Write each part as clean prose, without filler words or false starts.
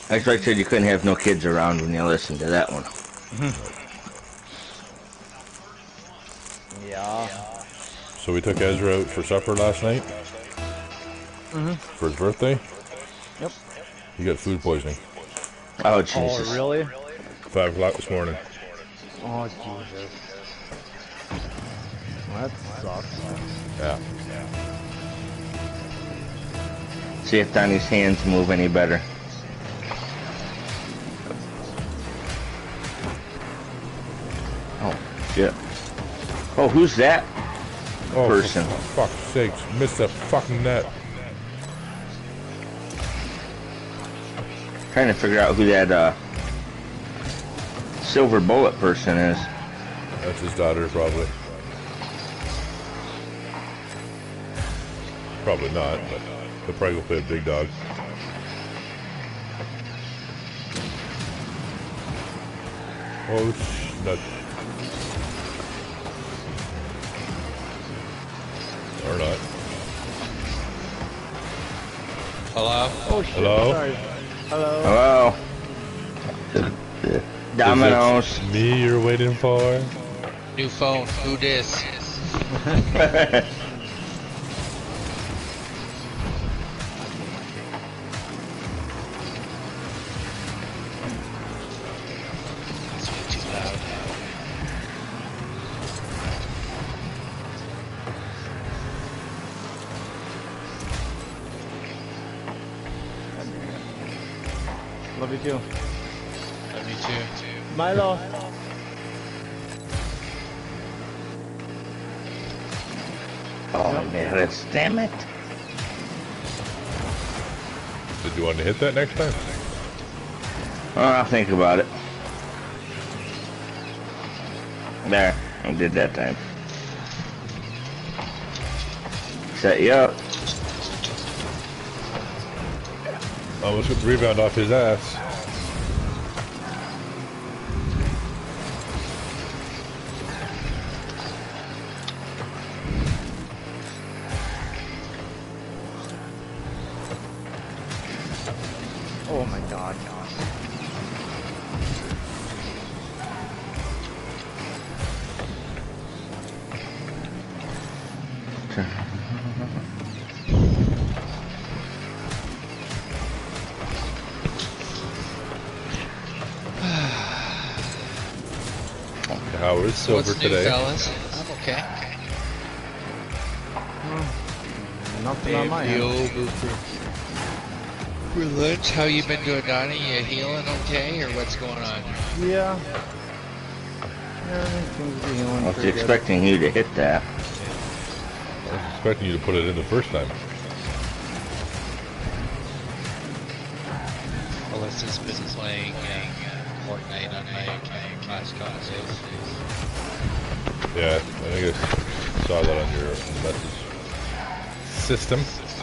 That's why I said you couldn't have no kids around when you listened to that one. Yeah. So we took Ezra out for supper last night. For his birthday. Yep. He got food poisoning. Oh, Jesus. Oh, really? 5 o'clock this morning. Oh, Jesus. Well, that sucks. Yeah. See if Donnie's hands move any better. Oh, shit. Oh, who's that person? For fuck's sakes. Missed the fucking net. Trying to figure out who that silver bullet person is. That's his daughter, probably. Probably not, but they'll probably go play a big dog. Oh, nut. Or not. Hello? Oh, shit. Hello? Sorry. Hello. Hello. Domino's. Is it me you're waiting for? New phone. Who dis? That's way too loud. Love you too. Love you too. Milo. Oh, man, damn it. Did you want to hit that next time? I'll think about it. There, I did that time. Set you up. Almost got the rebound off his ass. Oh my god. How is So Silver what's new, today? fellas? I'm okay. Nothing on my Maybe end. over for lunch. How you been doing, Donnie? You healing okay, or what's going on? Yeah. Everything seems to be healing I was pretty good. expecting you to hit that. I was expecting you to put it in the first time. Alyssa's been playing Fortnite on my last couple days. Yeah, I think I saw that on your message system.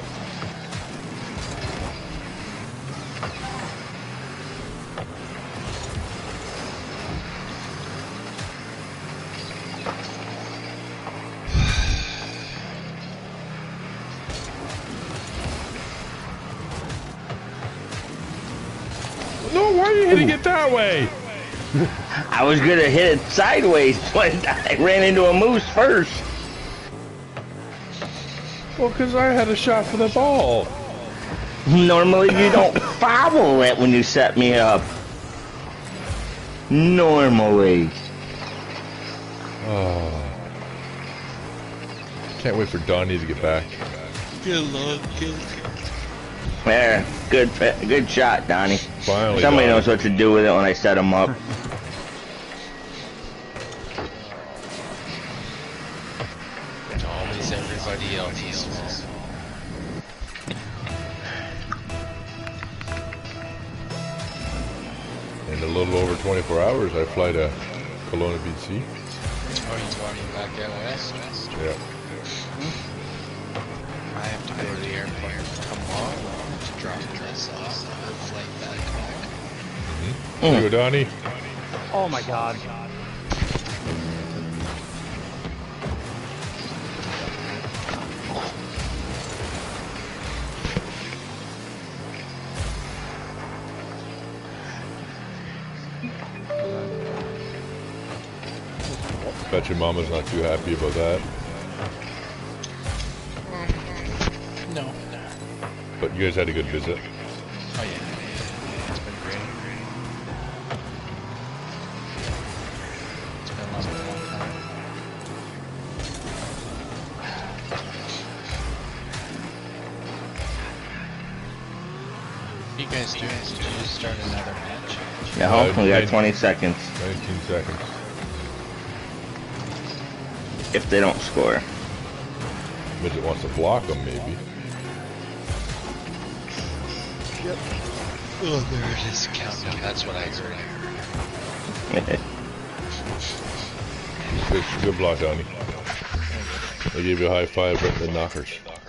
No, why are you hitting it that way? I was gonna hit it sideways, but I ran into a moose first. Well, because I had a shot for the ball. Normally you don't foul it when you set me up. Normally. Oh. Can't wait for Donnay to get back. Good luck, kid. There, good shot, Donnie. Finally, Somebody Donnie. knows what to do with it when I set him up. Always everybody else's fault. In a little over 24 hours, I fly to Kelowna, BC. Oh, you walking back out west? Yeah. I have to go to the airport tomorrow to drop Dress off and flight back home. Here you go, Donnie. Oh my god. Bet your mama's not too happy about that. No. But you guys had a good visit. Oh yeah. It's been great. It's been a long time. What are you guys doing? Did you just start another match? No, we got 20 seconds. 19 seconds. If they don't score. Midget wants to block them, maybe. Yep. Oh, there it is. Countdown. That's what I heard. Good block, Donnie. They gave you a high five right in the knockers.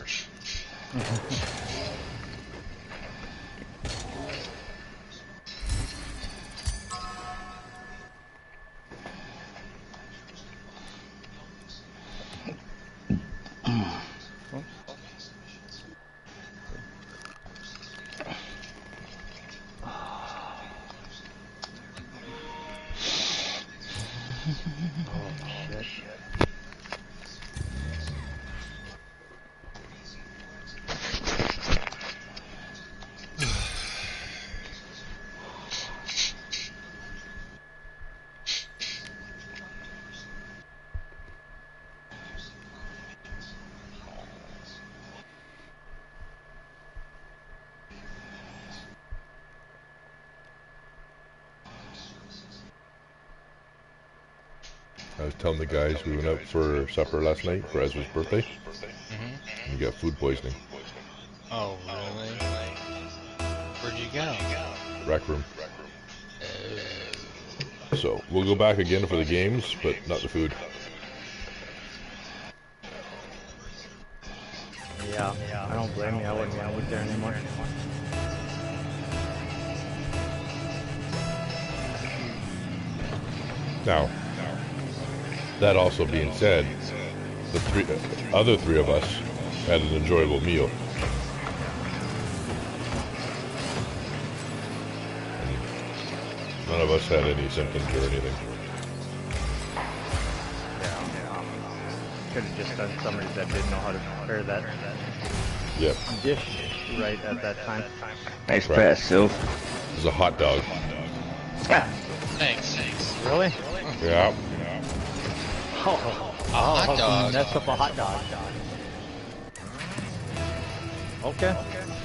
I was telling the guys we went out for supper last night for Ezra's birthday. And he got food poisoning. Oh, really? Where'd you go? Rec room. So we'll go back again for the games, but not the food. Yeah, I don't blame you. I wouldn't want to work there anymore. Now, that also being said, the other three of us had an enjoyable meal. None of us had any symptoms or anything. Yeah. Could have just done somebody that didn't know how to prepare that Yep. dish right at that time. Nice Right. pass, Sylv. It was a hot dog. Thanks. Really? Yeah. Oh, A hot dog. Mess up a hot dog. Okay.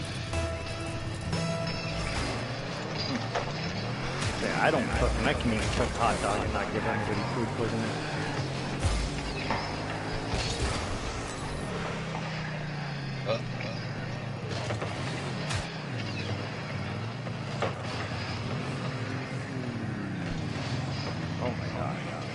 Yeah, I don't cook, and I can even cook a hot dog and not give anybody food poisoning. Oh my god.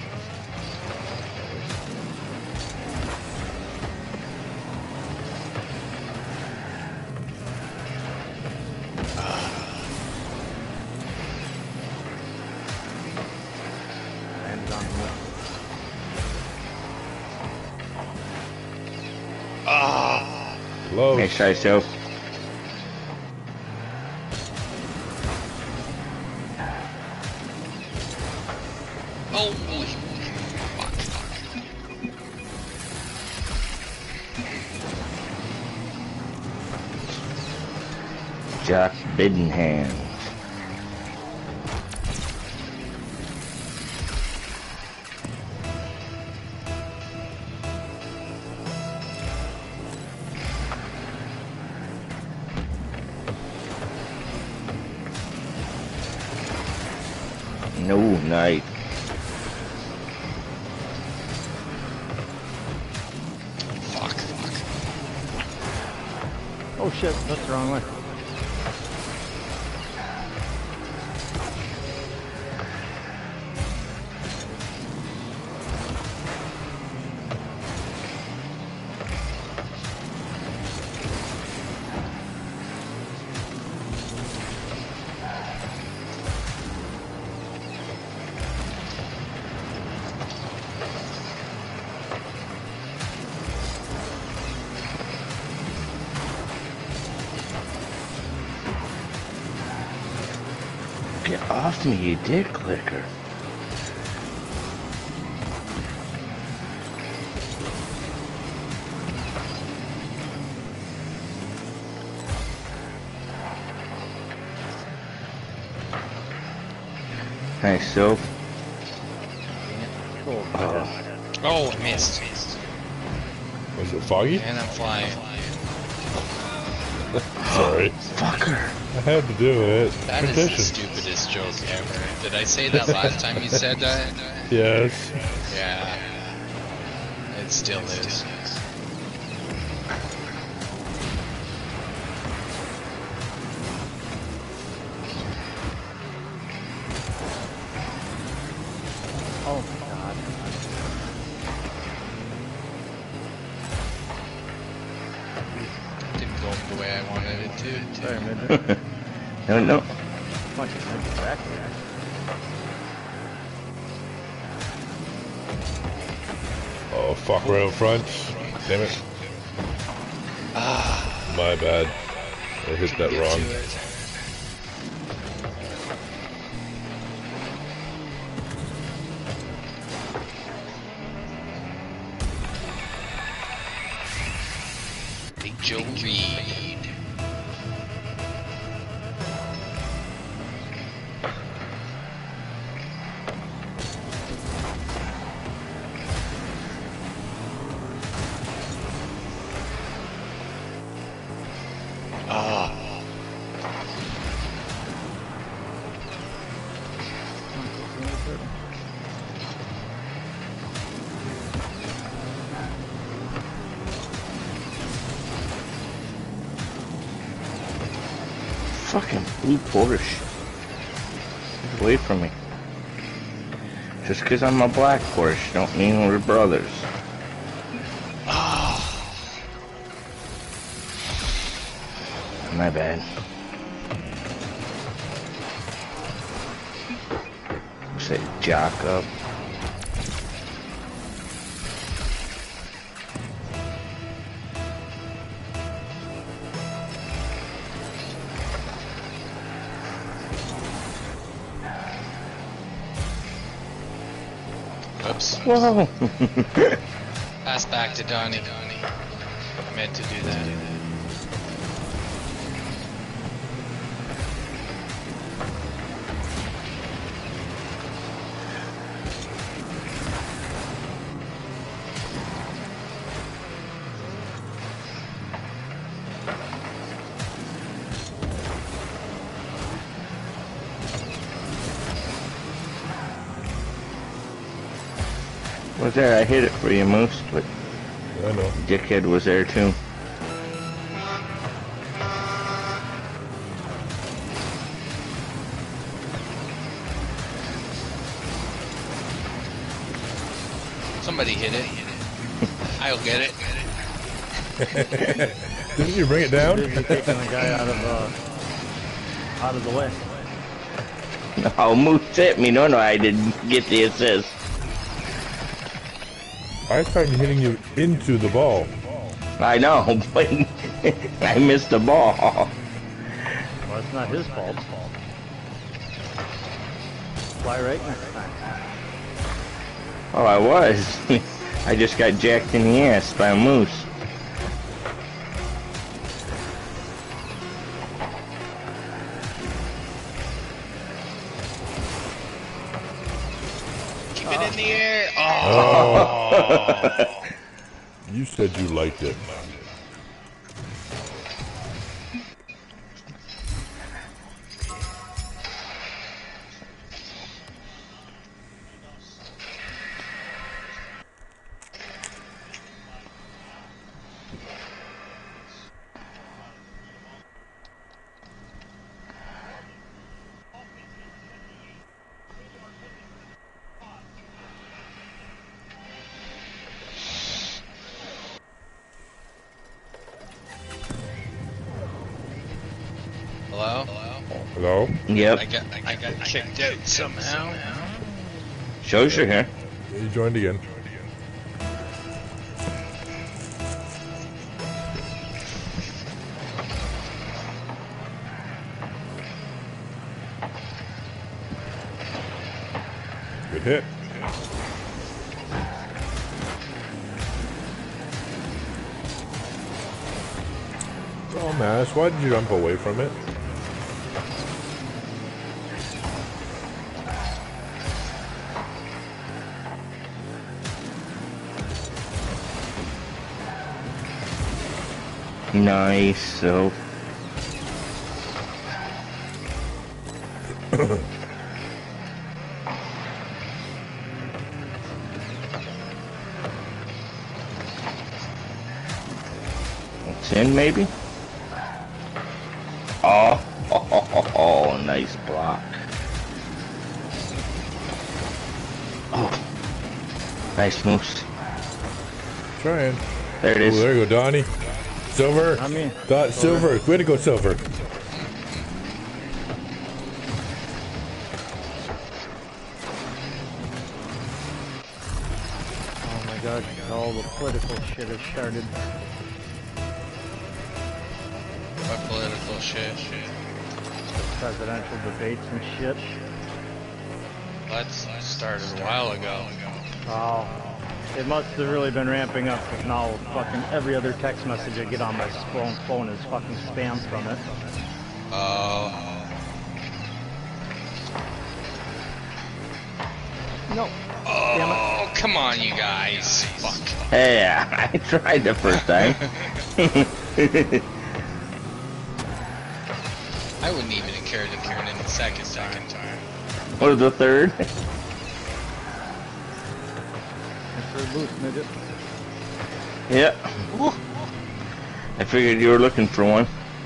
Landed on me. Close. Nice try, Sylv. Oh, boy. Jock Bidenhand. No night. Fuck. Oh shit, that's the wrong way. Get off me, you dick clicker. Nice soap. Oh, I missed. Was it foggy? And I'm flying. Sorry. Fucker. I had to do it. That is the Tradition. stupidest joke ever. Did I say that last time you said that? Yes. Yeah. It still is. Oh God. Didn't go the way I wanted it to. Sorry, midget. No. Bunch of midgets back there. Oh, fuck, right up front. Damn it. My bad. I hit that Get wrong. to it. Big Joe Reed. Fucking blue Porsche. Get away from me. Just because I'm a black Porsche don't mean we're brothers. My bad. Say jock up. Oops. Whoa! Pass back to Donnay. I meant to do that. Was there? I hit it for you, Moose, but I know. dickhead was there too. Somebody hit it. I'll get it. Didn't you bring it down? Busy taking the guy out of the way. No, Moose hit me. No, I didn't get the assist. I started hitting you into the ball. I know, but I missed the ball. Well, it's not his fault. Fly right next time. Oh, I was. I just got jacked in the ass by a moose. Keep it in the air. Oh. You said you liked it. Hello? Hello? Yep. I got kicked out somehow. Shows you're here. You joined again. Good hit. Oh, Mass, why did you jump away from it? Nice. So. It's in, maybe? Oh, nice block. Oh, nice moose. Trying. There it is. Ooh, there you go, Donnie. Silver. I mean, Silver. Way to go, Silver. oh my god, all the political shit has started. What political shit? Presidential debates and shit. Let's started a while ago. Oh, it must have really been ramping up because now fucking every other text message I get on my phone is fucking spam from it. No. Damn it. Oh, come on, you guys. Fuck. Hey, I tried the first time. I wouldn't even have cared to turn in the second time. Or the third. Third boost, midget. Yeah. Woo. I figured you were looking for one.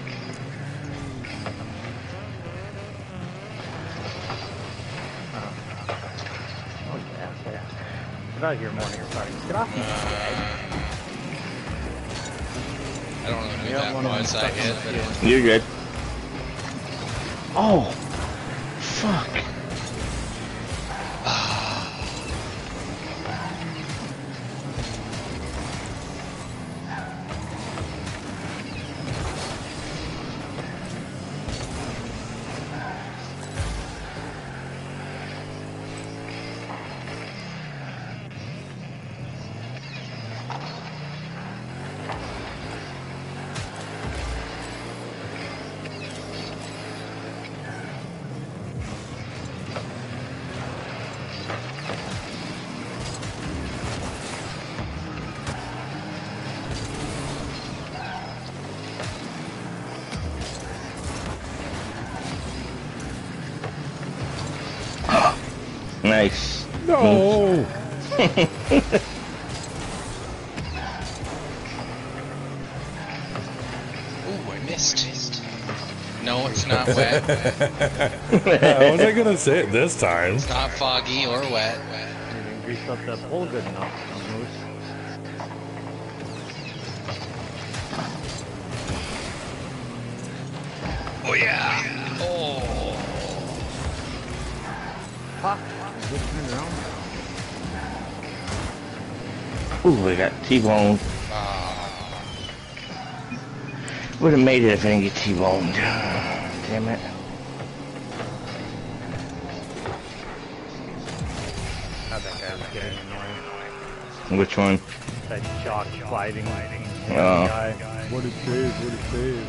Oh yeah. Get out of here, morning. Sorry. Get off me. I don't know who that was I hit, but You're good. Oh, fuck. Nice. No. ooh, I missed. No, it's not wet. I wasn't gonna say it this time. It's not foggy or wet. You didn't grease up that pole good enough, Moose. Oh yeah. Oh. Fuck. Just turn around. Ooh, I got T-boned. Would have made it if I didn't get T-boned. Damn it. God, that guy was getting annoying. Which one? That jock fighting. Oh. Guy. What it says, what it says.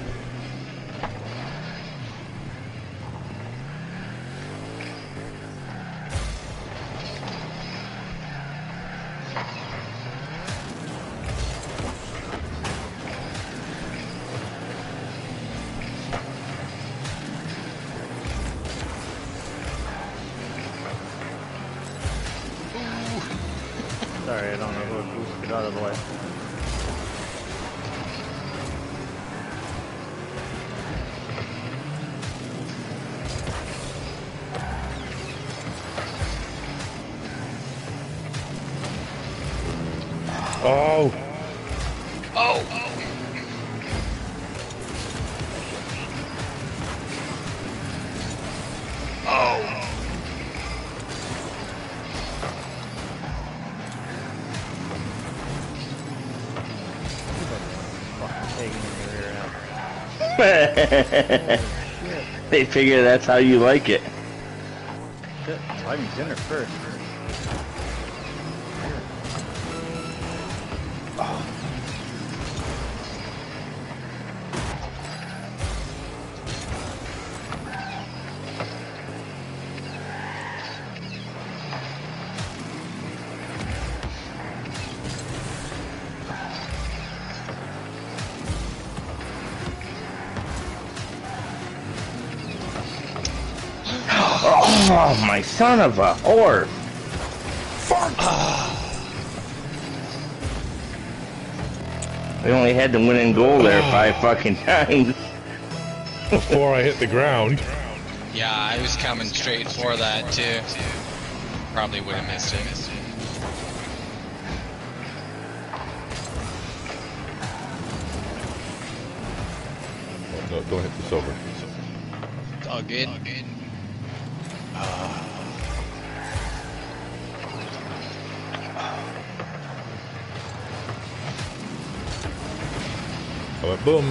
Sorry, I don't know who it boosted out of the way. Oh. Oh. Oh. They figure that's how you like it. Shit, having dinner first. Oh, my son of a whore. We only had the winning goal there 5 fucking times. Before I hit the ground. Yeah, I was coming straight for that too. Probably would have missed it. Oh, no, don't hit the silver. It's all good. I went boom.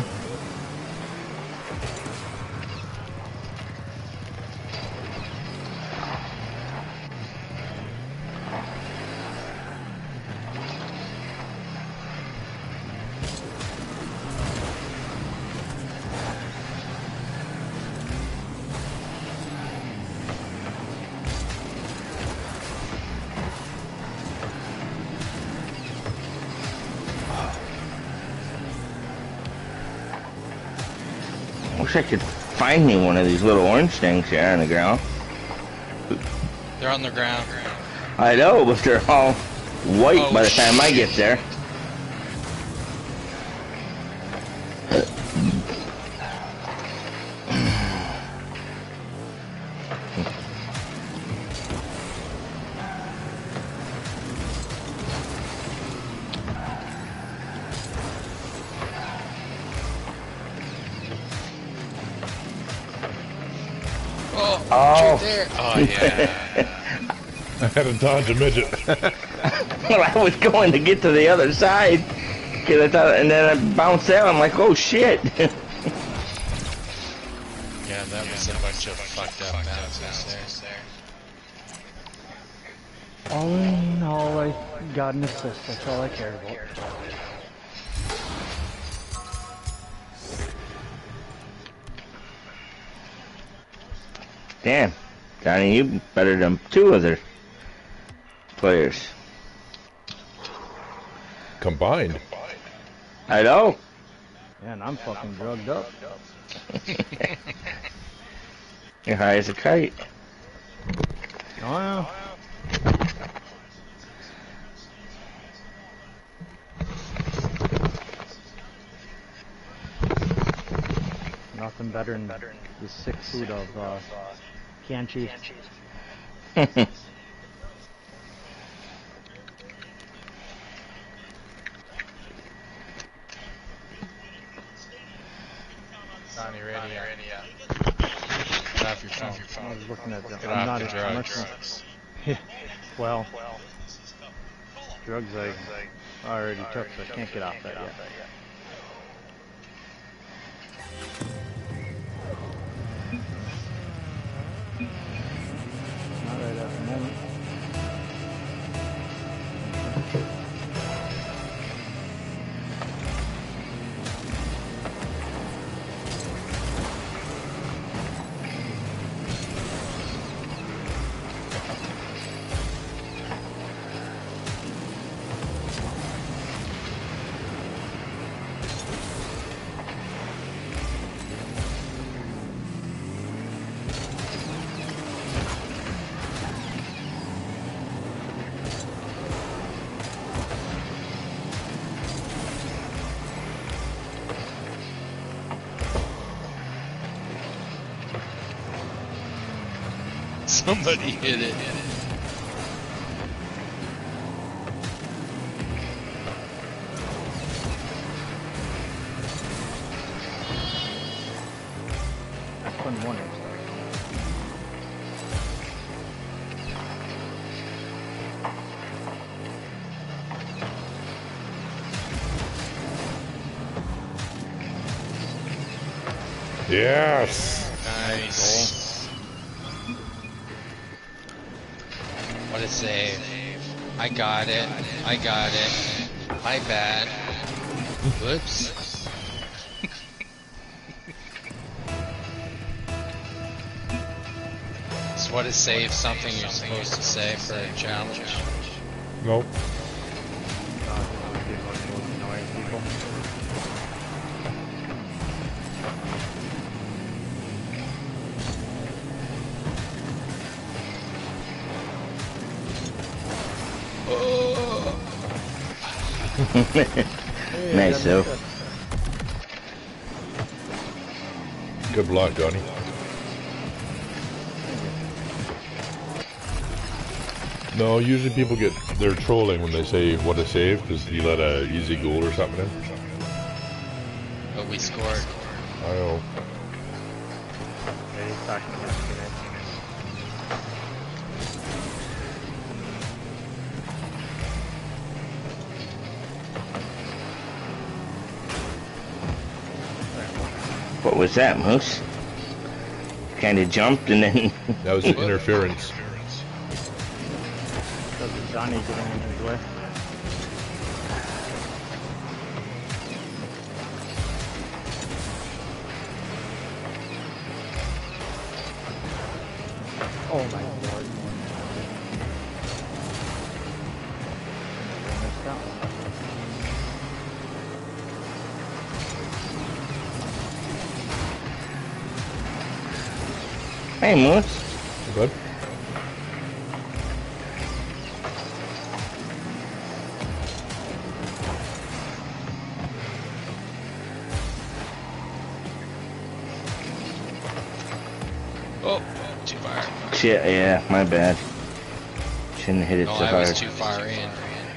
Wish I could find me one of these little orange things here on the ground. They're on the ground. I know, but they're all white by the time I get there. Oh, there. Oh, yeah. I had to dodge a midget. Well, I was going to get to the other side, cause I thought, and then I bounced out. I'm like, oh shit. Yeah, that was a bunch of fucked up bounces there. All in all, I got an assist. That's all I cared about. Damn, Donnie, you better than 2 other players. Combined. I know. Yeah, and I'm fucking drugged up. You're high as a kite. Oh yeah. Nothing better than the sick food of canned cheese. Donnie, ready? Get off your phone. I was looking at them. Get I'm off not the a drugs. well, drugs I already took, so I can't get off that yet. Not right at the moment. Somebody hit it. That's fun one. Yes. Nice. What a save. I got it. I got it. My bad. Whoops. So what is save something you're supposed to say for a challenge? Nope. Nice, though. Good luck, Donnie. No, usually people they're trolling when they say what a save because you let a easy goal or something in. But we scored. I know. Yeah, he's talking about it. What was that, Moose? Kind of jumped and then... That was an interference. Because of Donnay getting in his way. Oh my lord. Missed out. Hey, Moose. Good. Oh, too far. Shit, yeah, my bad. Shouldn't have hit it No, so I hard. was too far in.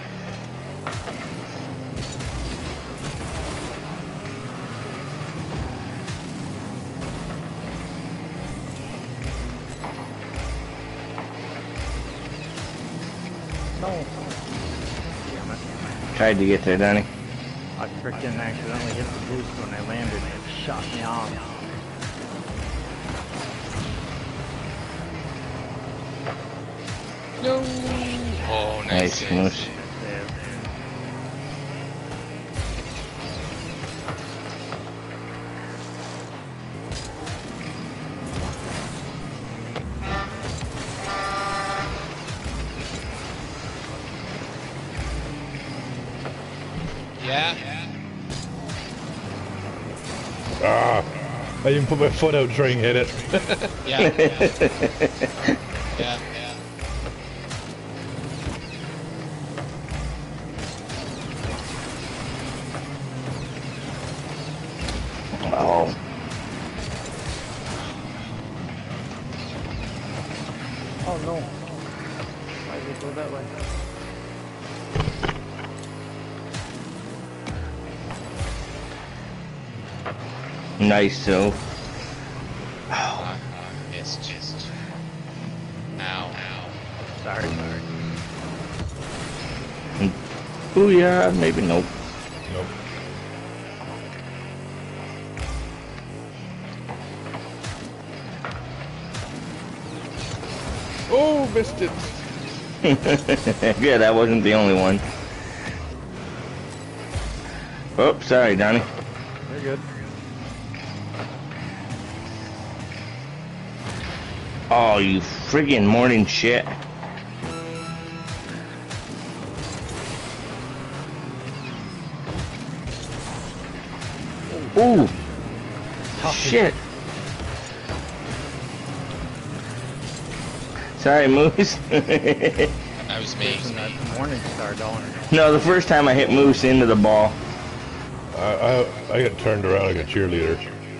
No. Damn it. Tried to get there, Donnie. I frickin' accidentally hit the boost when I landed and it shot me off. No. Oh, nice. Nice, save. Moose. Save. Yeah. Ah! I even put my foot out trying to hit it. Yeah. Yeah. Oh. Oh no. Why did it go that way? Nice, though. Missed. Ow. Sorry. Ooh, yeah, maybe nope. Nope. Oh, missed it. Yeah, that wasn't the only one. Oh, sorry, Donnie. You're good. Oh, you friggin' morning shit. Ooh. Shit. Sorry, Moose. That was me. Pushing that morning star going. No, the first time I hit Moose into the ball. I got turned around like a cheerleader.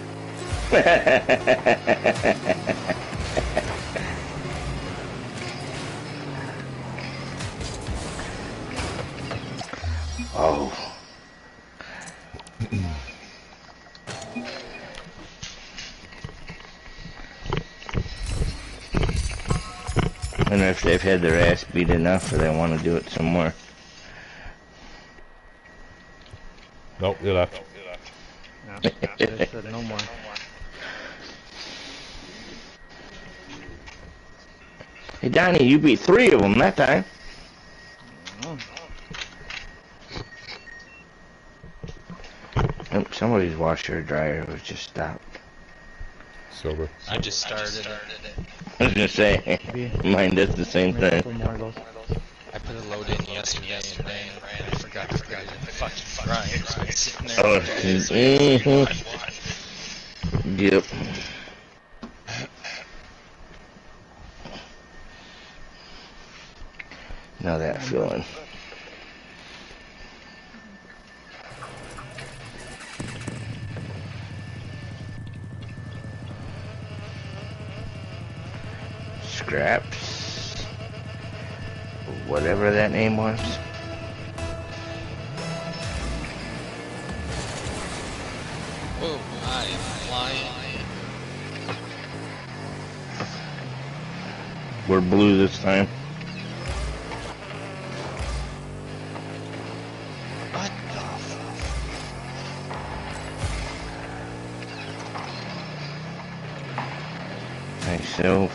Oh. I wonder if they've had their ass beat enough or they want to do it some more. Nope, they left. No, they said no more. Hey, Donnie, you beat 3 of them that time. Oh, somebody's washer or dryer was just stopped. Silver. I just started it. I was gonna say, mine does the same Maybe a thing. couple more of those. I put a load in yesterday and I forgot to put it in the fucking grind. So it's sitting there. Oh, yep. Now that feeling. Scraps. Whatever that name was. Oh, I am flying. We're blue this time. What the fuck? Myself.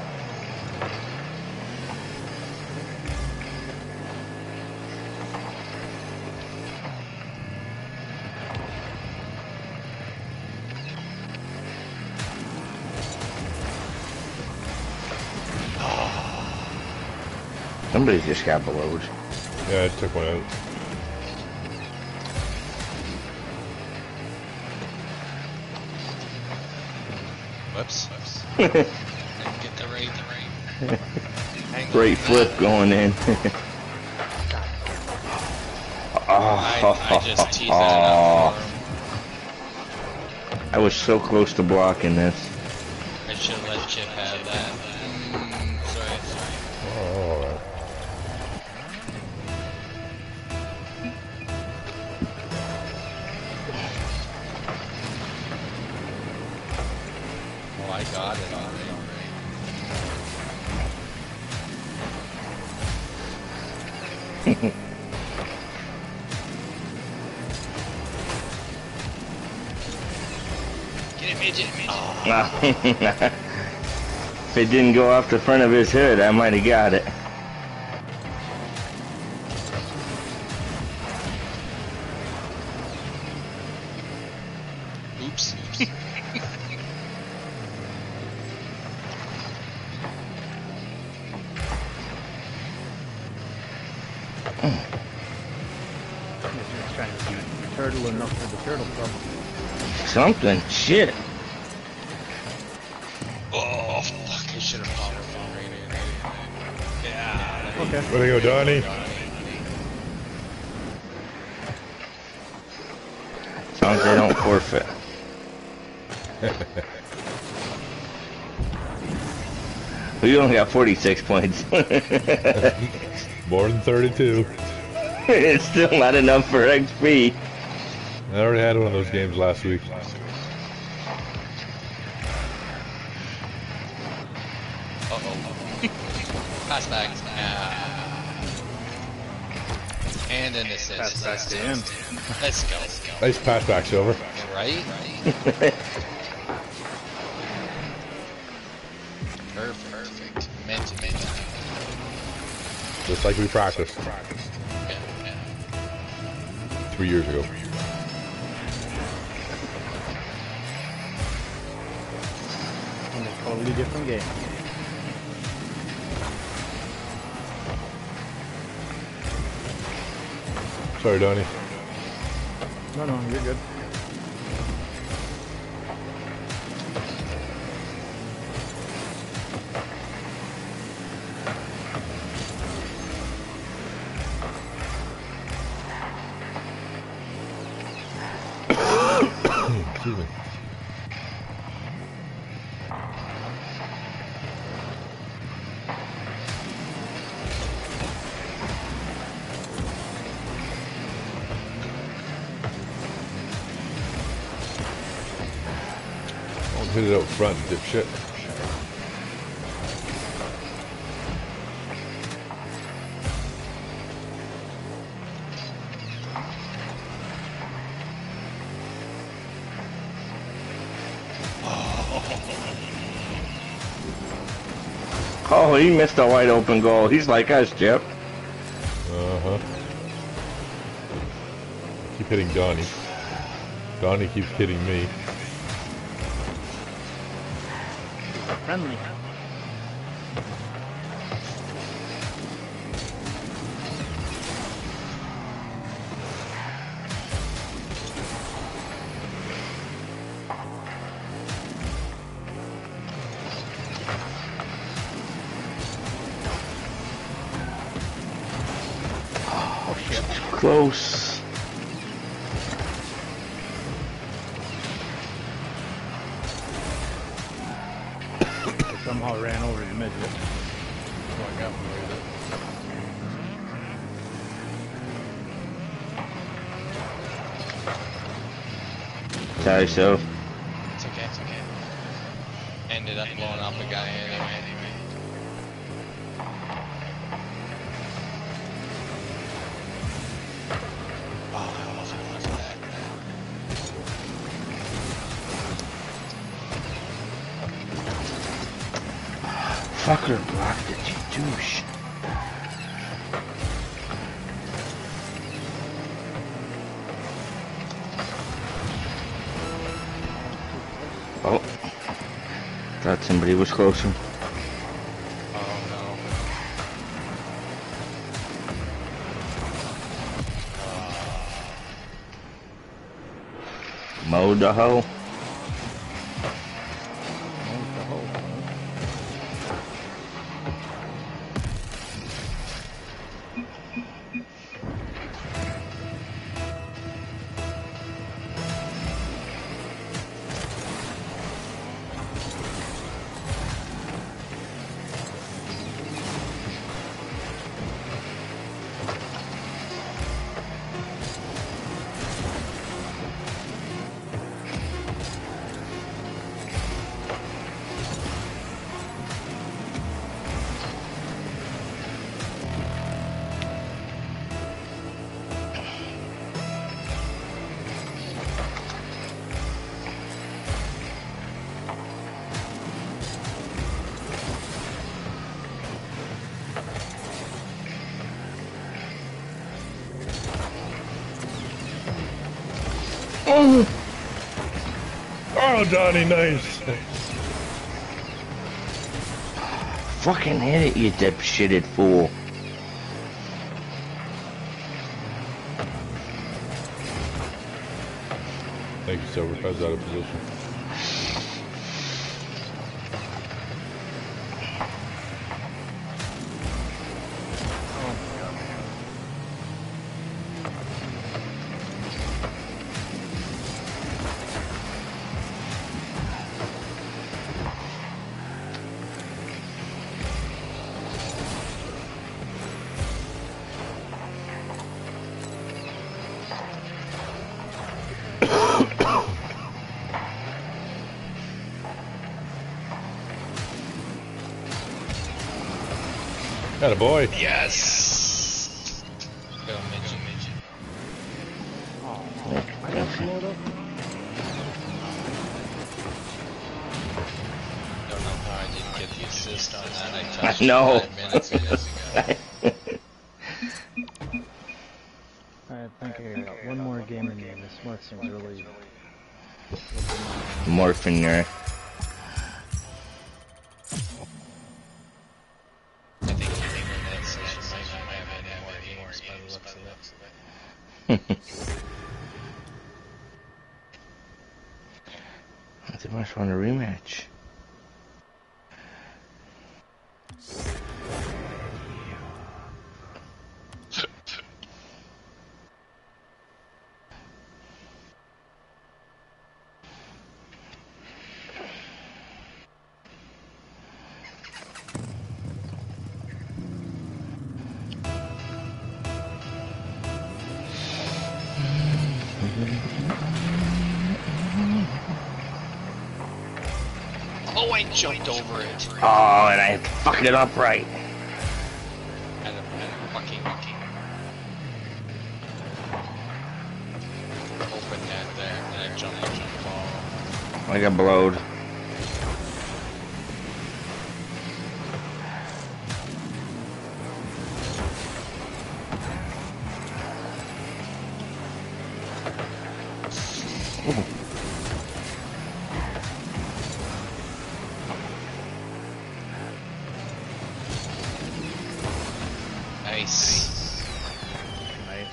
Somebody just got blowed. Yeah, I took one out. Whoops. Didn't get the right. angle Great on flip that. going in. I just teed that up for him. I was so close to blocking this. I should have let Chip have that. Sorry. Oh, alright. Oh, I got it already. Get it, midget. Oh. If it didn't go off the front of his hood, I might have got it. Oops. Just trying to be turtle enough for the turtle club. Something. Shit. Oh, fuck. I should have powered phone right in. Yeah. Okay. Way to go, Donnie. As long as they don't forfeit. We only got 46 points. More than 32. It's still not enough for XP. I already had one of those games last week. Uh-oh. Pass back. And an assist. Pass back to him. Let's go. Let's go. Nice pass back, Silver. Right? Perfect. Meant to be done. Just like we practiced Yeah. 3 years ago. In a totally different game. Sorry, Donnie. No, you're good. Excuse me. Don't hit it out front, dipshit. Oh, he missed a wide open goal. He's like us, Chip. Uh-huh. Keep hitting Donnie. Donnie keeps hitting me. Friendly. Oh shit. Close. somehow ran over the midget. So I got away with it. Sorry, so. It's okay, it's okay. Ended up blowing off a guy anyway. Oh, I almost went for that. Fucker blocked it, you douche. Oh. Thought somebody was closer. Oh no. Mowed the hoe. Oh, Donnie, nice. Fucking hit it, you dipshitted fool. Thank you, Silver. I was out of position. Attaboy. Yes! Go, midget, midget. I got slowed up. Don't know how I didn't get the assist on that. I touched I know. 5 minutes ago. I think I got one more game in me. This morphing's really... Morphing there. I think you're leaving that session might not have any more games by the looks of it. They must want a rematch. Oh, I jumped over it. Oh, and I fucked it up right. And a fucking open net there, and I jumped ball. I got blowed. Nice. Nice.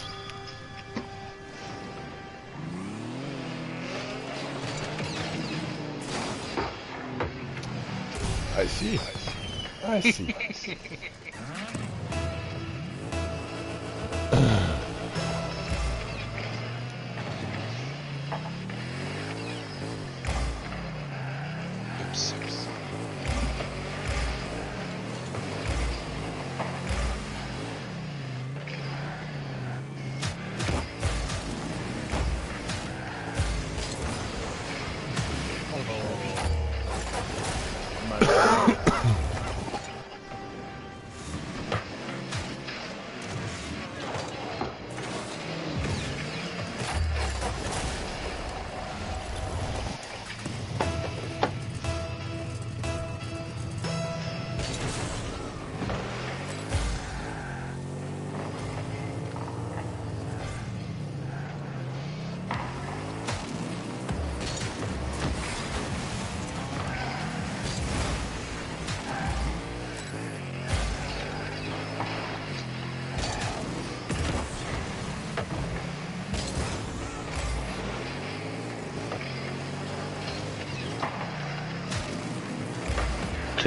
I see. I see. Oops.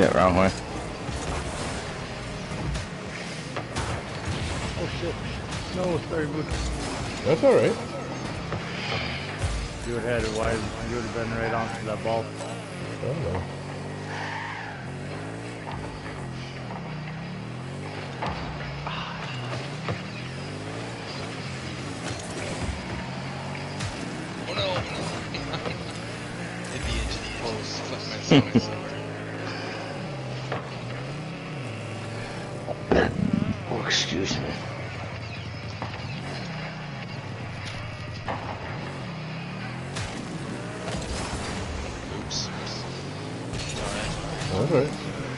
shit, wrong way. Oh shit. No, sorry, Moose. That's alright. You would have had it wide, you would have been right onto that ball. I don't know. Oh no! Hit the edge of the post, flip myself over. Oh, excuse me. Oops. It's alright. That's alright.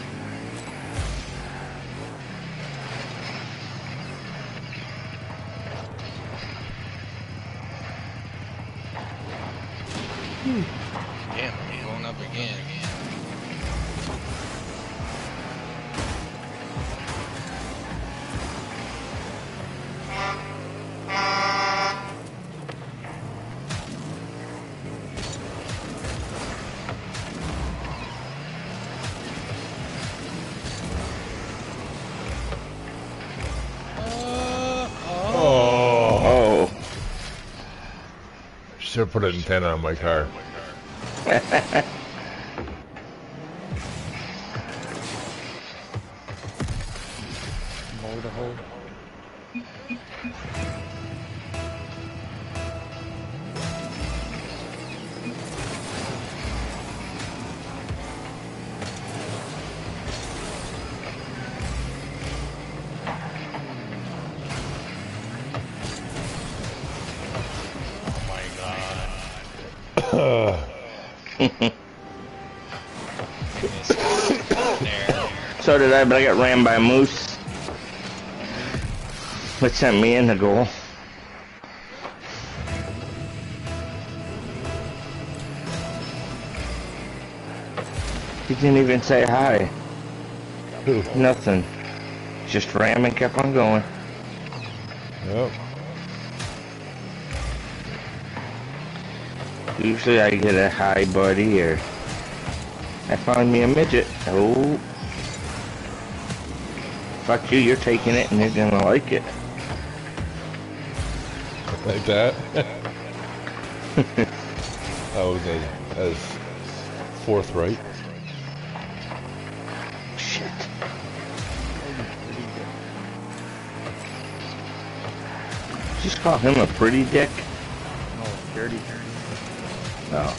Damn, I'm going up again. Oh. Should have put an antenna on my car. Motor hole. Oh my god. There. So did I, but I got rammed by a moose. Which sent me in the goal. He didn't even say hi. Who? Nothing. Just ram and kept on going. Yep. Usually I get a hi buddy or I found me a midget. Oh. Fuck you, you're taking it and you're gonna like it. Like that? I was as forthright. Shit. Just call him a pretty dick? No, dirty. No.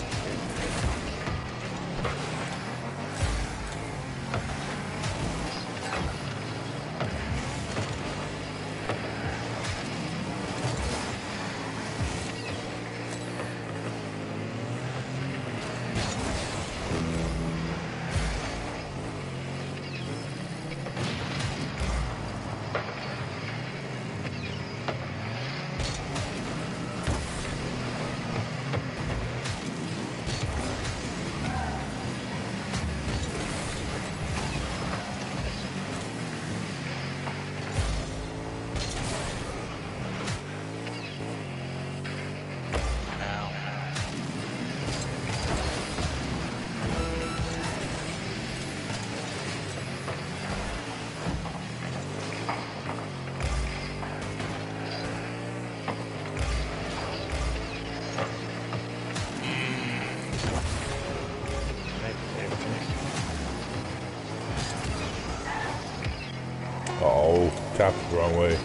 Oh, tapped the wrong way.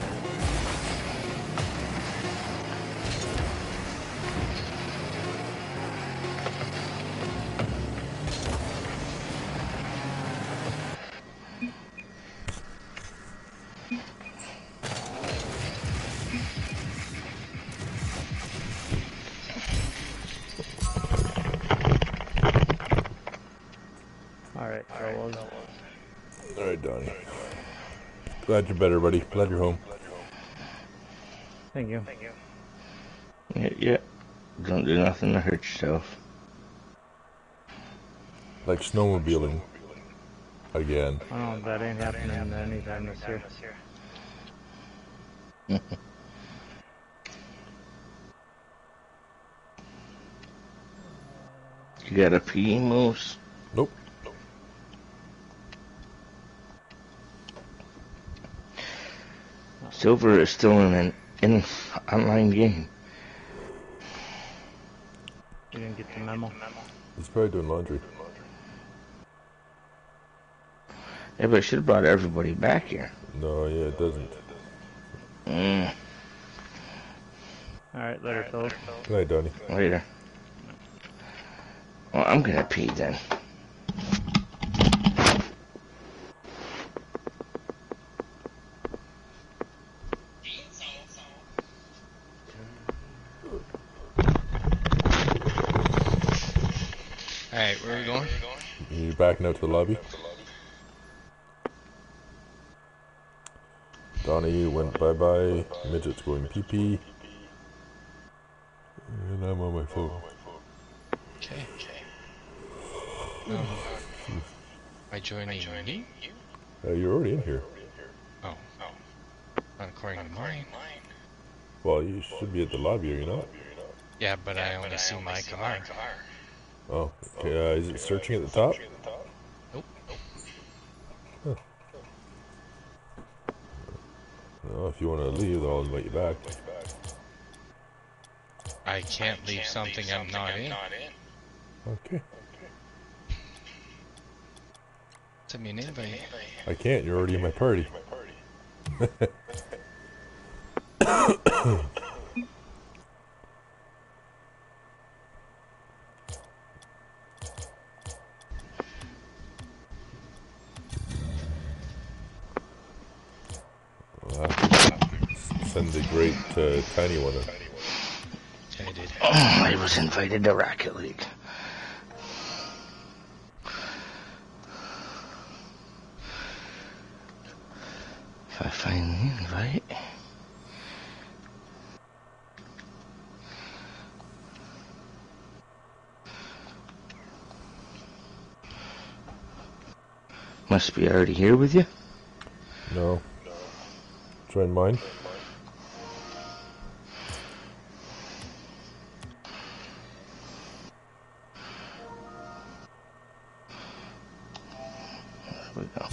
Alright, fellas. Alright, Donnie. Glad you're better, buddy. Glad you're home. Thank you. Yeah. Don't do nothing to hurt yourself. Like snowmobiling. Again. I don't know, that ain't happening anytime this year. You got a pee, Moose? Nope. Silver is still in an online game. You didn't get the memo. He's probably doing laundry. Yeah, but I should have brought everybody back here. No, yeah, it doesn't. Alright, later, fellas. Good night, Donnie. Later. Well, I'm gonna pee then. Alright, where are we going? You're backing out to the lobby? Donnie went bye-bye. Midget's going pee-pee. And I'm on my phone. Okay. Am I joining you? You're already in here. Oh. Not according to mine. Well, you should be at the lobby, are you not? Yeah, but I only see my car. Oh, okay. Is it searching at the top? Nope. Huh. Well, if you want to leave, I'll invite you back. I can't leave something I'm not in. Okay. Send me an invite. I can't. You're already in my party. Send the great tiny one in. I did. Oh, I was invited to Rocket League. If I find the invite. Must be already here with you? No. Try mine. There we go.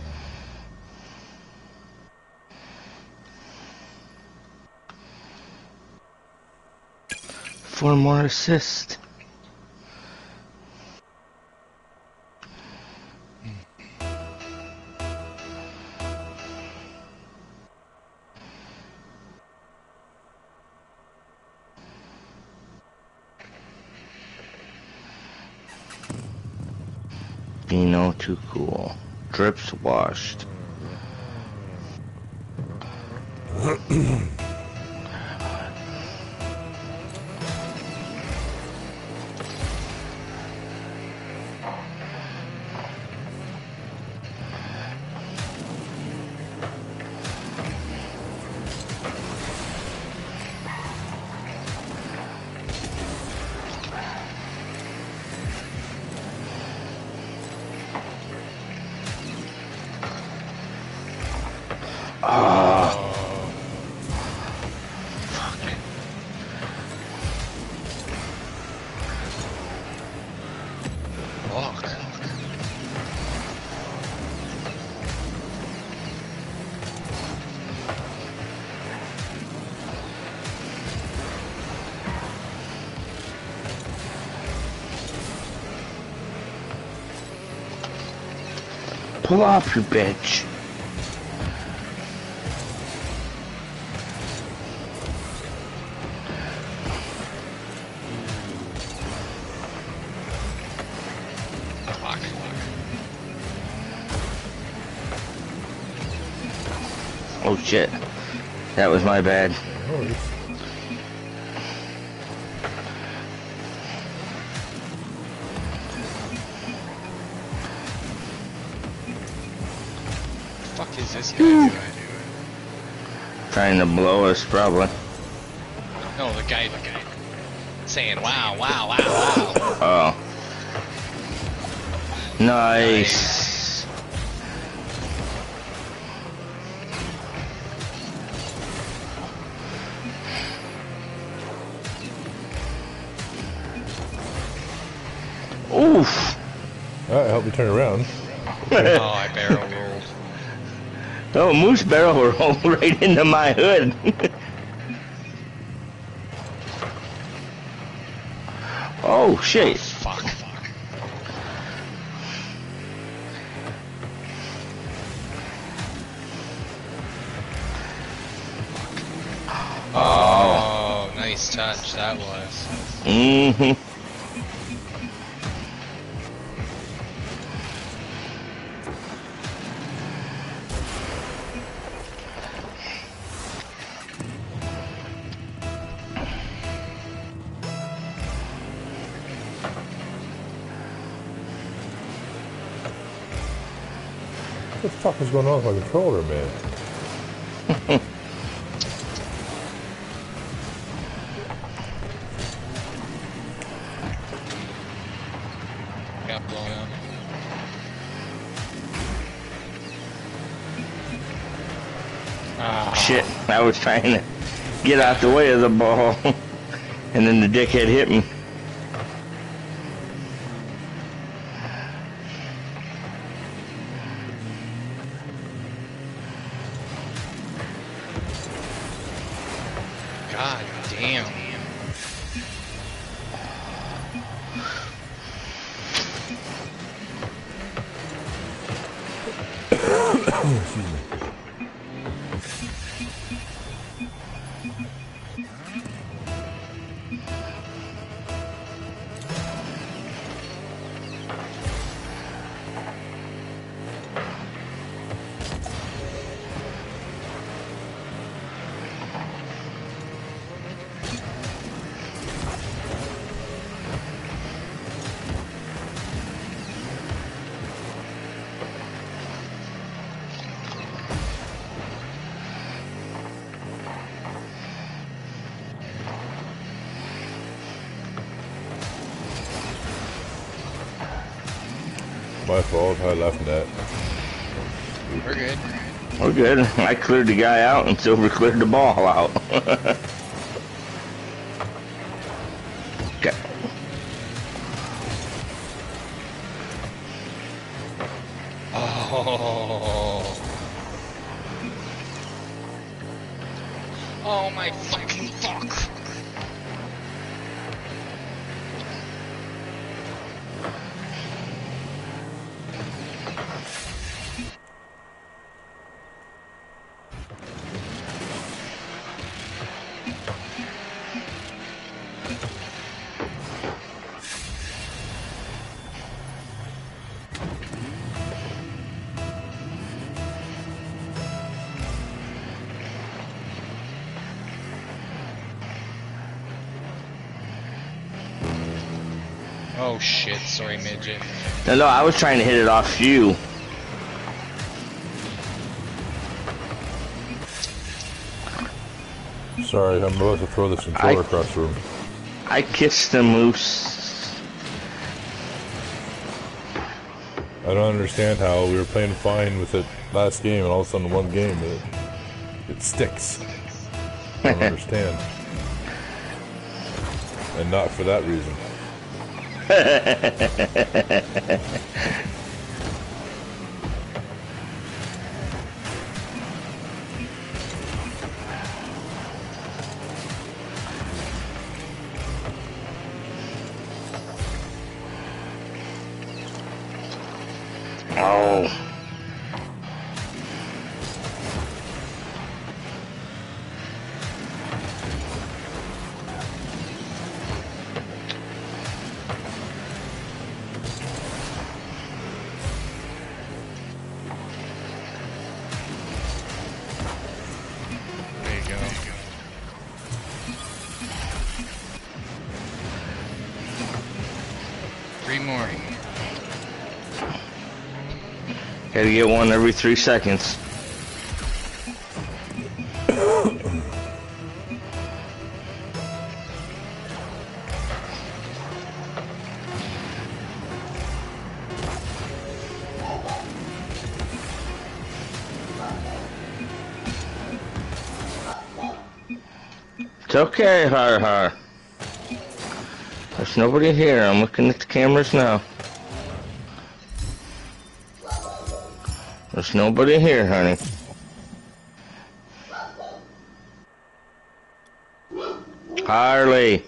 Four more assists. Beano too cool. Drips washed. Pull off, you bitch. Oh shit. That was my bad. Fuck is this guy doing? Trying to blow us, probably. No, the guy saying wow, wow, wow, wow. Oh. Nice. Oof. Alright, help me turn around. Oh, I barrel rolled. Oh, moose barrel rolled right into my hood. Oh, shit. Fuck. Oh, nice touch that was. Mm-hmm. What the fuck is going on with my controller, man? Got blown up. Ah. Shit, I was trying to get out the way of the ball, and then the dickhead hit me. God damn. Excuse me. My fault, I left net. We're good. We're good. I cleared the guy out and Silver cleared the ball out. Okay. Oh. Oh my fucking fuck. Oh shit, sorry midget. No, I was trying to hit it off you. Sorry, I'm about to throw this controller across the room. I kissed the moose. I don't understand how we were playing fine with it last game and all of a sudden one game it sticks. I don't understand. And not for that reason. Oh. There you go. Three more. Gotta get one every 3 seconds. It's okay, Har Har. There's nobody here. I'm looking at the cameras now. There's nobody here, honey. Harley.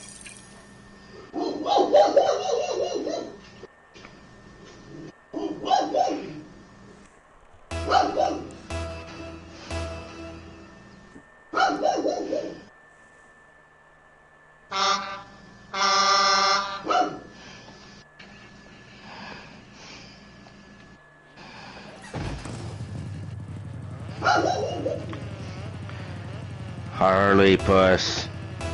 Harley puss.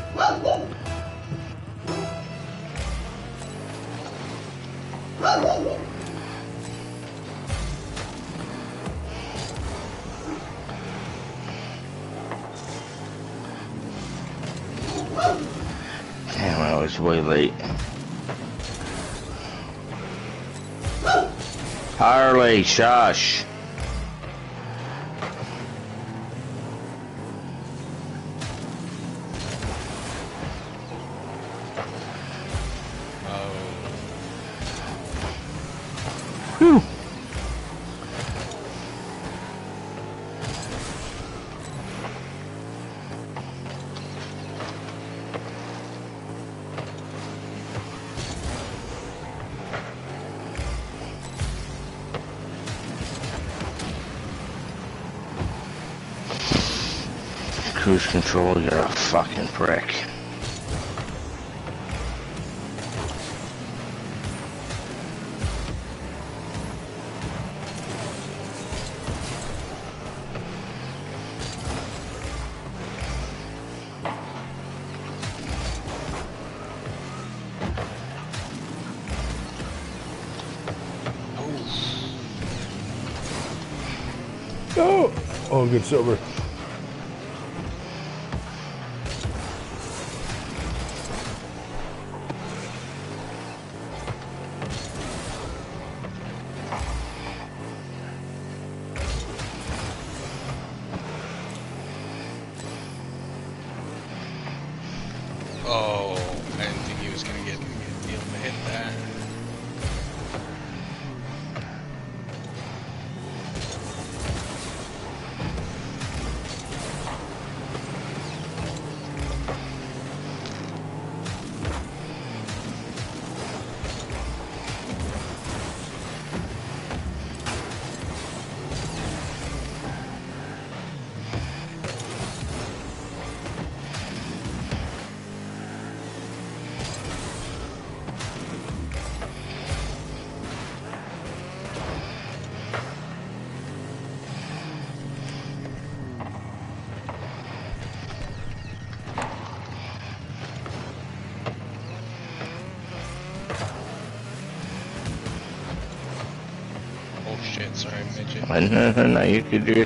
Damn, I was way late. Harley, shush. Whew. Cruise control, you're a fucking prick. Oh, oh, good silver. Oh, I didn't think he was gonna be able to hit that. Oh shit, sorry, midget. No, you could do it.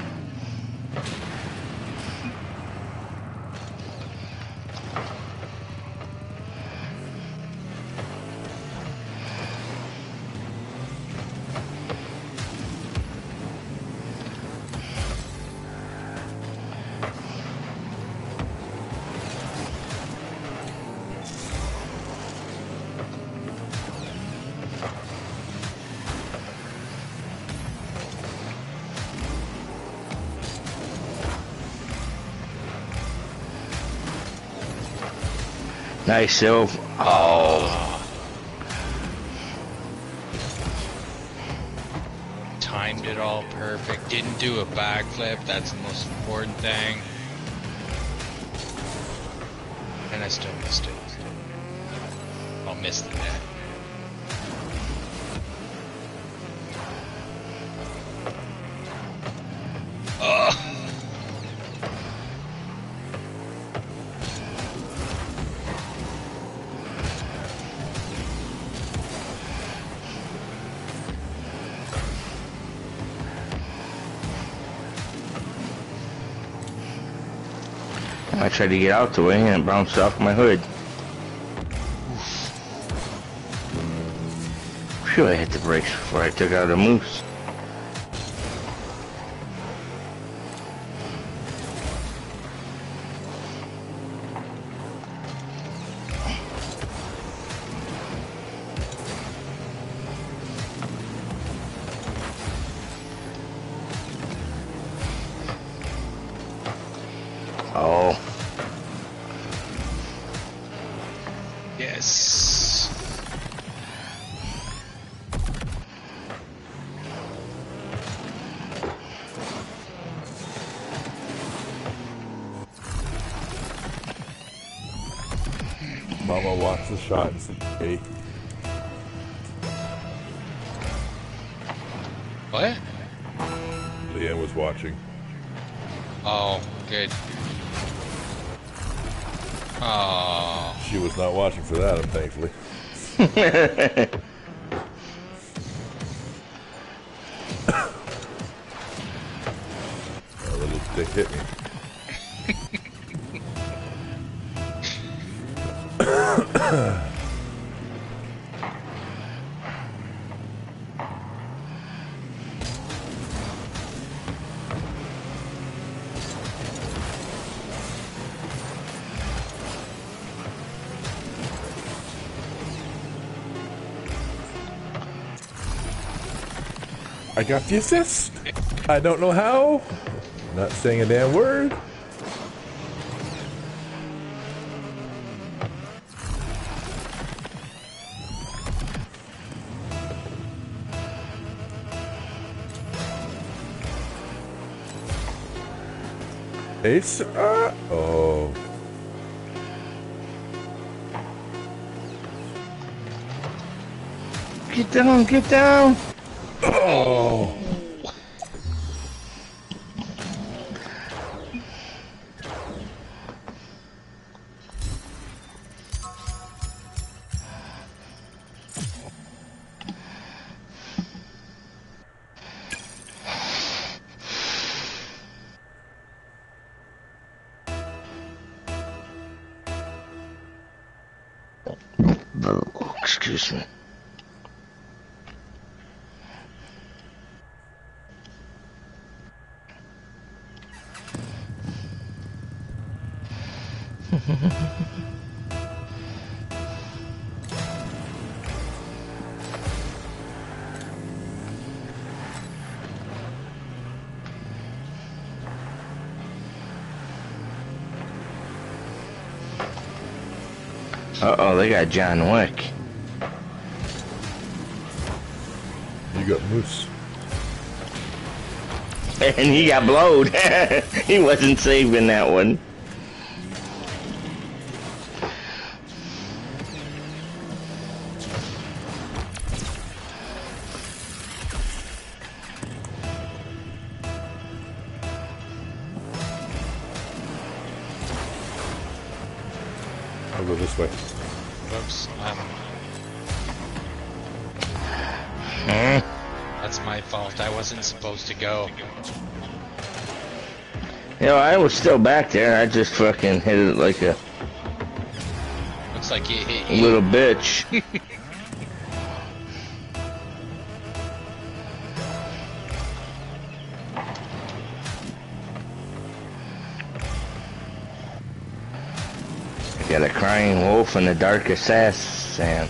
Nice, Sil. Oh. Timed it all perfect. Didn't do a backflip. That's the most important thing. And I still missed it. I'll miss the net. I tried to get out the way and it bounced off my hood. Phew, I hit the brakes before I took out a moose. Oh. Mama watch the shot and see. Hey. What? Leanne was watching. Oh, good. Oh. She was not watching for that, thankfully. A little dick hit me. I got the assist. I don't know how. Not saying a damn word. Ace? Oh. Get down, get down! Oh. Excuse me. Uh-oh, they got John Wick. You got Moose. And he got blowed. He wasn't saving that one. I'll go this way. Whoops. That's my fault. I wasn't supposed to go. You know, I was still back there. I just fucking hit it like a Looks like it hit you. little bitch. Got a crying wolf and a dark assassin.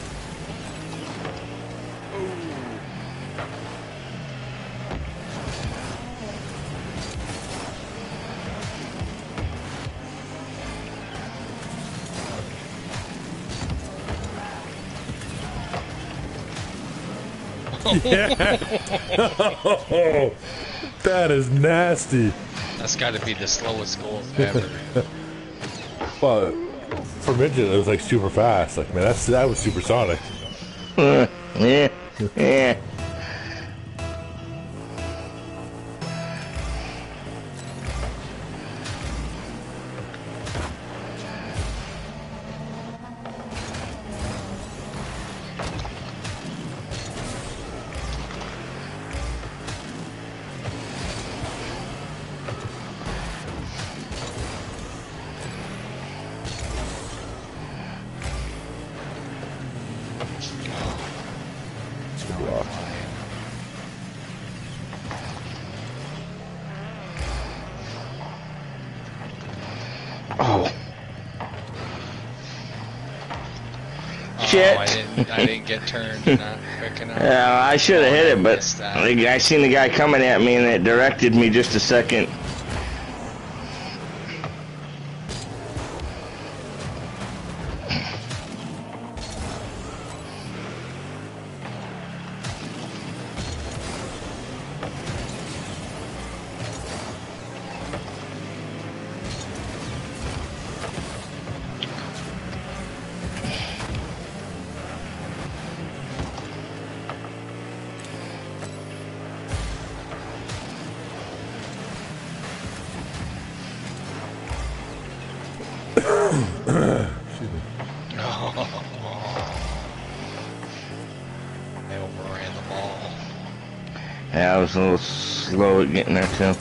Yeah. Oh, that is nasty. That's got to be the slowest goal ever. Well, for midget, it was like super fast. Like, man, that was supersonic. Yeah, yeah. Oh. Shit. Oh, I didn't get turned not quick enough. Yeah, I should have hit it, but missed that. I seen the guy coming at me and it directed me just a second. was a little slow at getting there too.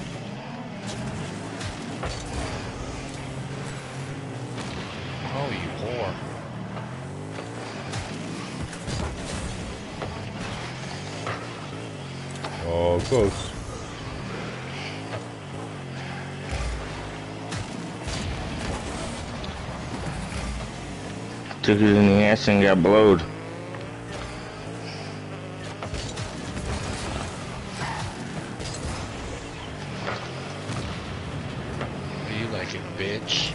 Oh, you whore. Oh, close. Took it in the ass and got blowed. Are you like a bitch?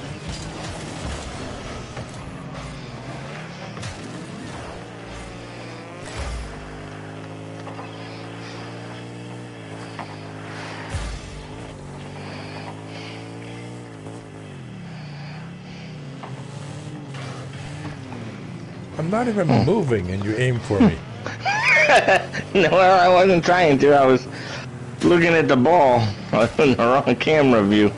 I'm not even moving and you aim for me. No, I wasn't trying to. I was looking at the ball. I was in the wrong camera view.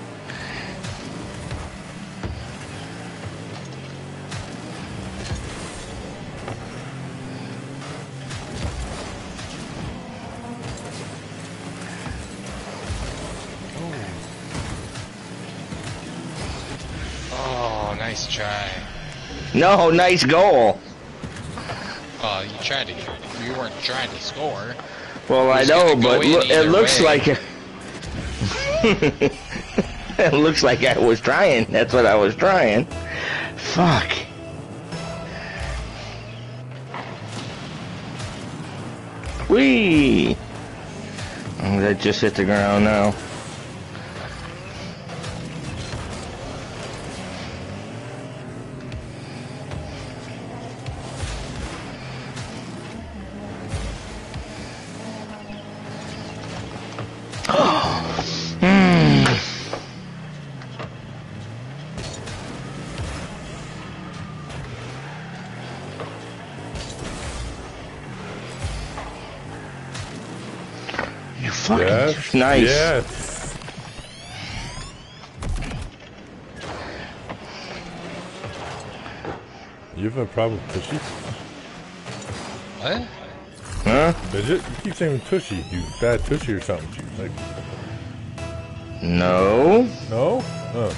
Oh, nice try. No, nice goal. Oh, you weren't trying to score. Well, I was know, gonna go but in it either looks way. like it looks like I was trying. That's what I was trying. Fuck. Whee! Oh, that just hit the ground now. You fucking Yes. nice. Yes. You have a problem with Tushy? What? Huh? Midget? You keep saying Tushy. You bad Tushy or something. Like, No. no? Oh.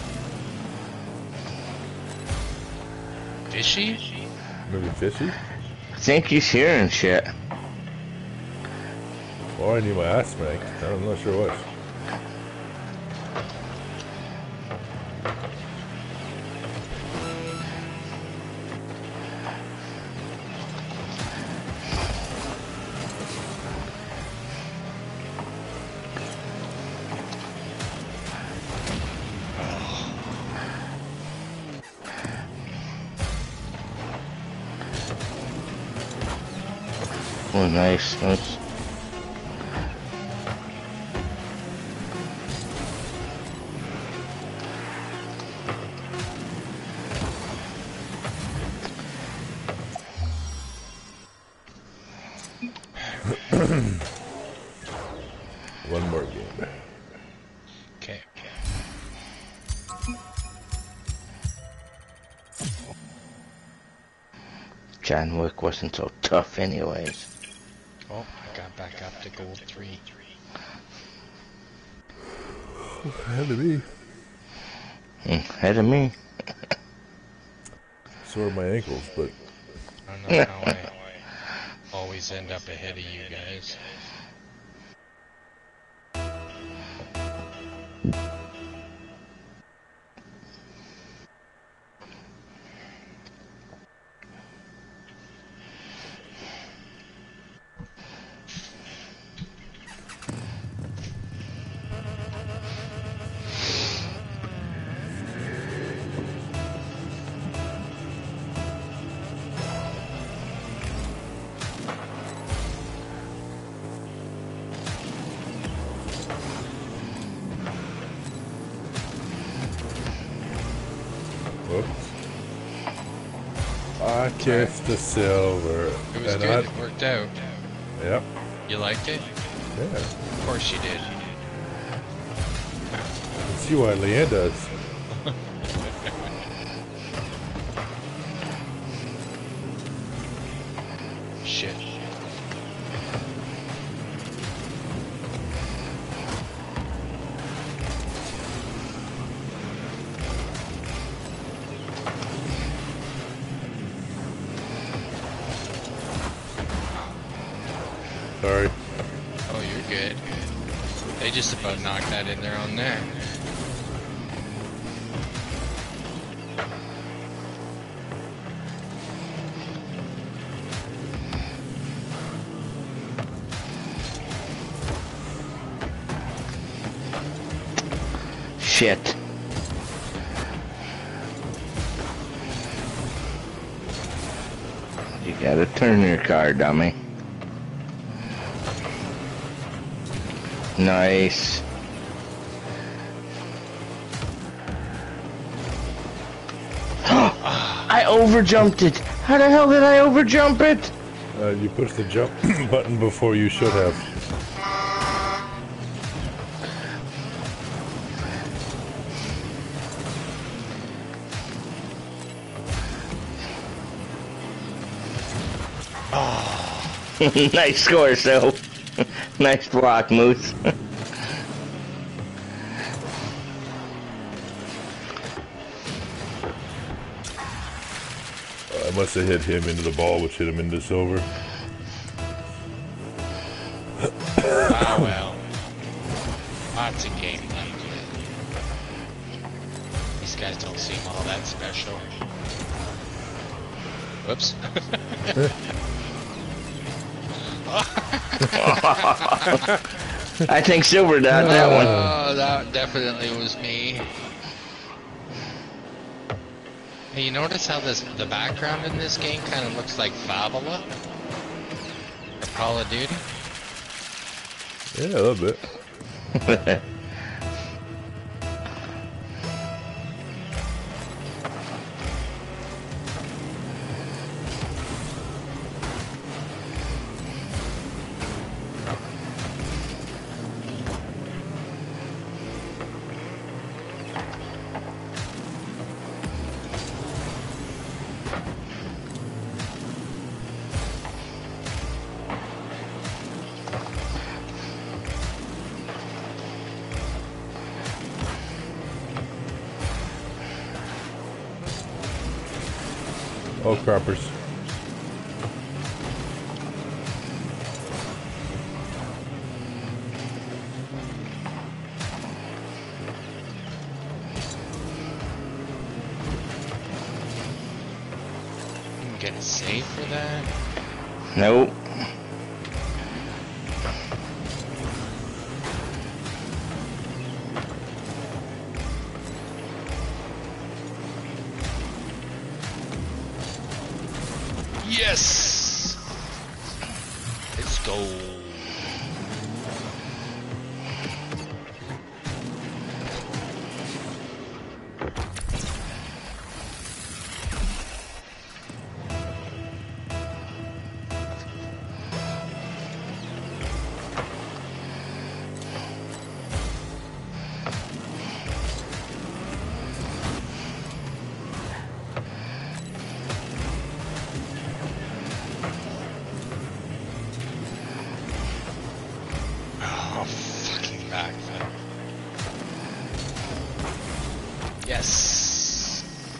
Fishy? Maybe fishy? I think he's hearing shit. Or I need my ass spanked. I'm not sure what. Oh, nice. Nice. One more game. Okay. John Wick wasn't so tough anyways. Oh, I got back up to gold 3. Ahead of me. Ahead of me. So are my ankles, but I don't know how I always end up ahead of you guys. whoops. I kissed the silver. It was and good. It worked out. Yep. You liked it? Yeah. Of course you did. I can see why Leanne does. Shit. They just about knocked that in their own there. Shit. You gotta turn your car, dummy. Nice. I overjumped it. How the hell did I overjump it? You pushed the jump button before you should have. Nice score, so. Nice block, Moose. I must have hit him into the ball, which hit him into silver. Ah, well. Lots of game left. These guys don't seem all that special. Whoops. I think Silver got that one. Oh, that definitely was me. Hey, you notice how the background in this game kind of looks like Fabula? Or Call of Duty? Yeah, a little bit. Oh, crappers. Didn't get a save for that? Nope. Yes! Let's go. Yes.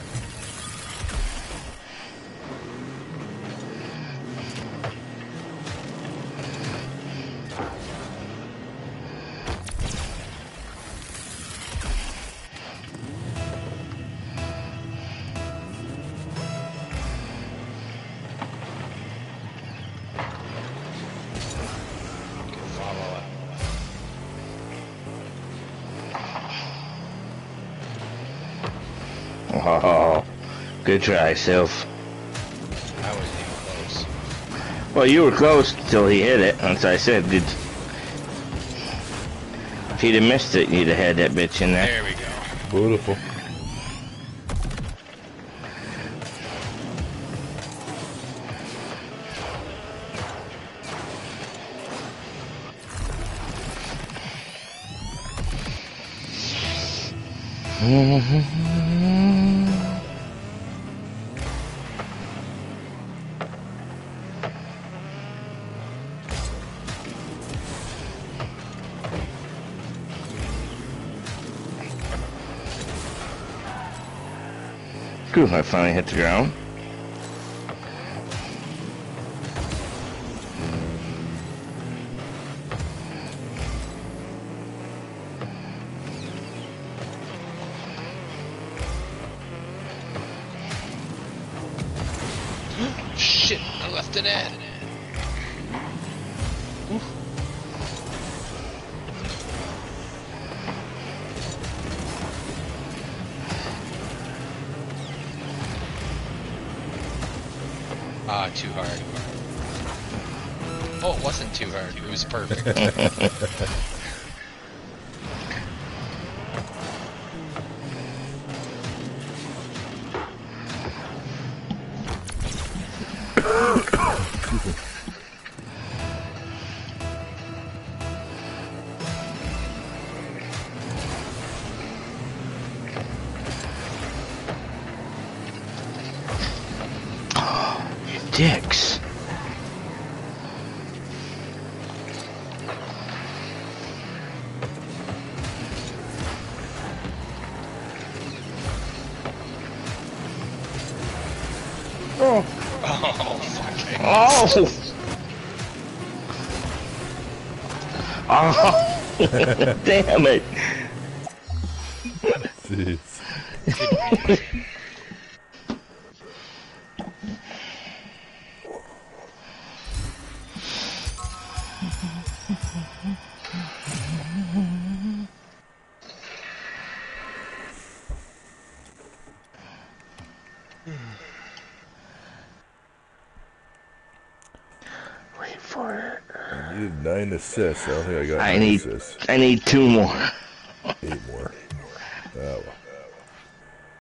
Follow up. Oh, good try, Sylph. I wasn't even close. Well, you were close till he hit it. As I said, good. If he'd have missed it, you'd have had that bitch in there. There we go. Beautiful. Good, I finally hit the ground. lifting it. Ah, too hard. Oh, it wasn't too hard. It was perfect. You dicks. Oh. Oh, fucking. Oh. Oh. Damn it. Jeez. Wait for it. I needed 9 assists. I don't think I got 9 assists. I need 2 more. 8 more. Oh well.